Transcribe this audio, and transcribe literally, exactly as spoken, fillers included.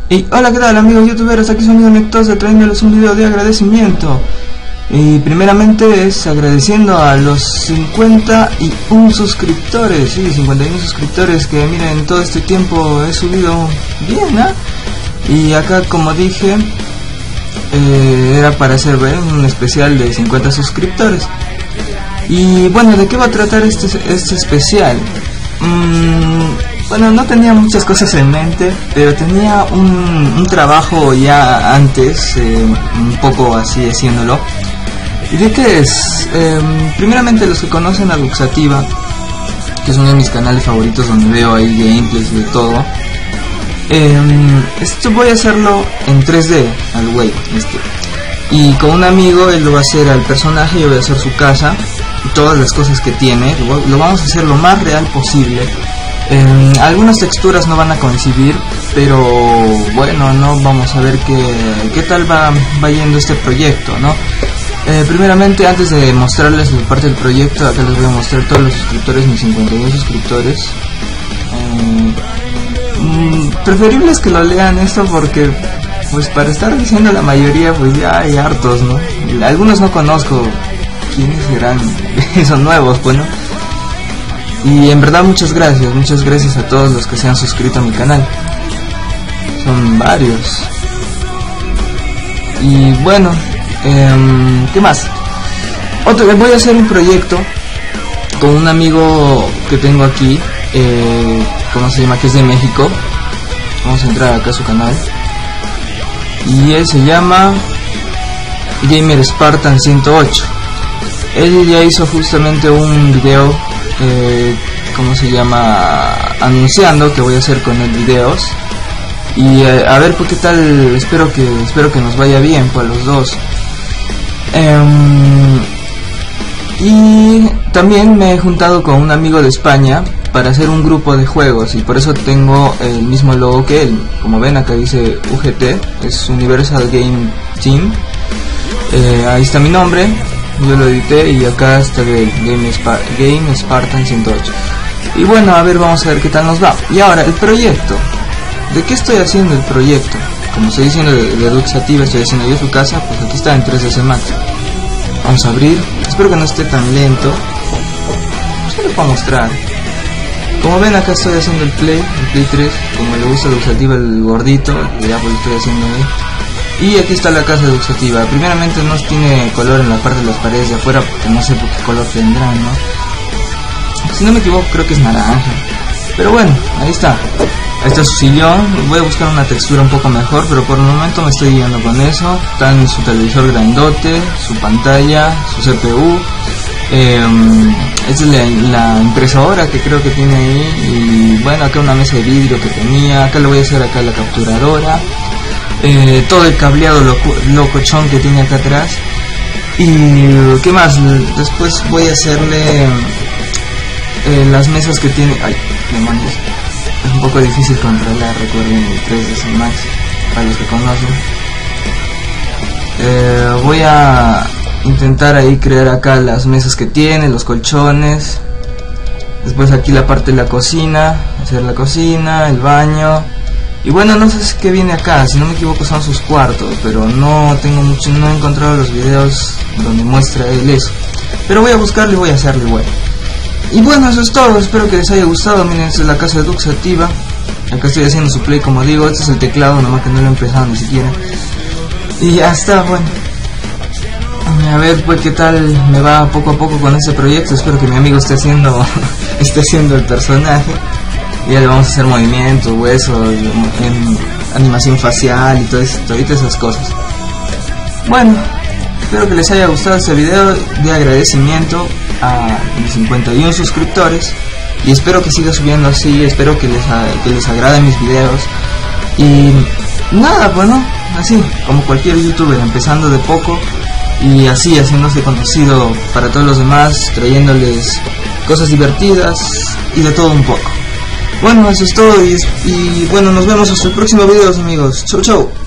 Y hola, ¿qué tal amigos youtuberos? Aquí su amigo Nectosa trayéndoles un video de agradecimiento. Y primeramente es agradeciendo a los cincuenta y uno suscriptores. Sí, cincuenta y uno suscriptores que miren, todo este tiempo he subido bien, ¿ah? ¿eh? Y acá, como dije, eh, era para hacer ¿ven? un especial de cincuenta suscriptores. Y bueno, ¿de qué va a tratar este, este especial? Mmm... Bueno, no tenía muchas cosas en mente, pero tenía un, un trabajo ya antes, eh, un poco así haciéndolo. ¿Y de qué es? Eh, primeramente, los que conocen a Duxativa, que es uno de mis canales favoritos donde veo ahí gameplays y de todo. Eh, esto voy a hacerlo en tres D, al güey, este. Y con un amigo, él lo va a hacer al personaje, yo voy a hacer su casa, y todas las cosas que tiene, lo, lo vamos a hacer lo más real posible. Eh, algunas texturas no van a coincidir, pero bueno, no vamos a ver qué, qué tal va, va yendo este proyecto, ¿no? Eh, primeramente, antes de mostrarles la parte del proyecto, acá les voy a mostrar todos los suscriptores, mis cincuenta y dos suscriptores. Eh, mm, preferible es que lo lean esto porque, pues para estar diciendo la mayoría, pues ya hay hartos, ¿no? Algunos no conozco, ¿quiénes serán? Son nuevos, bueno. Y en verdad muchas gracias, muchas gracias a todos los que se han suscrito a mi canal. Son varios. Y bueno, eh, ¿qué más? Otro, voy a hacer un proyecto con un amigo que tengo aquí, eh, ¿cómo se llama? Que es de México. Vamos a entrar acá a su canal. Y él se llama Gamer Spartan ciento ocho. Él ya hizo justamente un video, eh, ¿cómo se llama? Anunciando que voy a hacer con él videos. Y eh, a ver pues qué tal, espero que espero que nos vaya bien pues los dos. Um, y también me he juntado con un amigo de España para hacer un grupo de juegos y por eso tengo el mismo logo que él. Como ven, acá dice U G T, es Universal Game Team. Eh, ahí está mi nombre. Yo lo edité y acá está el Game, Spar Game Spartan ciento ocho. Y bueno, a ver, vamos a ver qué tal nos va. Y ahora, el proyecto. ¿De qué estoy haciendo el proyecto? Como estoy diciendo de, de Duxativa, estoy haciendo yo su casa, pues aquí está en tres D S Max. Vamos a abrir. Espero que no esté tan lento. Se lo puedo mostrar. Como ven, acá estoy haciendo el Play, el Play tres, como le gusta a Duxativa el gordito, y ya pues lo estoy haciendo ahí. Y aquí está la casa de Duxativa. Primeramente no tiene color en la parte de las paredes de afuera porque no sé por qué color tendrán, ¿no? Si no me equivoco creo que es naranja. Pero bueno, ahí está. Ahí está su sillón. Voy a buscar una textura un poco mejor, pero por el momento me estoy guiando con eso. Está en su televisor grandote, su pantalla, su C P U. Eh, esta es la, la impresora que creo que tiene ahí. Y bueno, acá una mesa de vidrio que tenía. Acá le voy a hacer acá la capturadora. Eh, todo el cableado loco, locochón que tiene acá atrás. Y qué más, después voy a hacerle eh, las mesas que tiene. Ay, demonios, es un poco difícil controlar, recuerden el tres D S Max para los que conocen. eh, voy a intentar ahí crear acá las mesas que tiene, los colchones. Después aquí la parte de la cocina, hacer la cocina, el baño. Y bueno, no sé qué viene acá, si no me equivoco son sus cuartos, pero no tengo mucho, no he encontrado los videos donde muestra él eso. Pero voy a buscarlo y voy a hacerlo igual. Y bueno, eso es todo, espero que les haya gustado. Miren, esta es la casa de Duxativa. Acá estoy haciendo su play, como digo, este es el teclado, nomás que no lo he empezado ni siquiera. Y ya está, bueno. A ver pues qué tal me va poco a poco con este proyecto. Espero que mi amigo esté haciendo, esté haciendo el personaje. Ya le vamos a hacer movimientos, huesos, en animación facial y todo eso, todas esas cosas. Bueno, espero que les haya gustado este video de agradecimiento a mis cincuenta y uno suscriptores. Y espero que siga subiendo así, espero que les, que les agraden mis videos. Y nada, bueno, así, como cualquier youtuber, empezando de poco y así haciéndose conocido para todos los demás, trayéndoles cosas divertidas y de todo un poco. Bueno, eso es todo y, y bueno, nos vemos hasta el próximo video, amigos. Chau, chau.